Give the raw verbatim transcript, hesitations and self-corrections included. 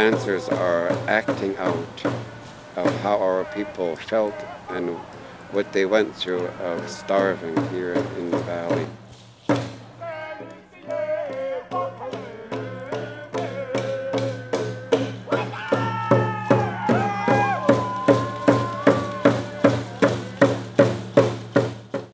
dancers are acting out of how our people felt and what they went through of starving here in the valley.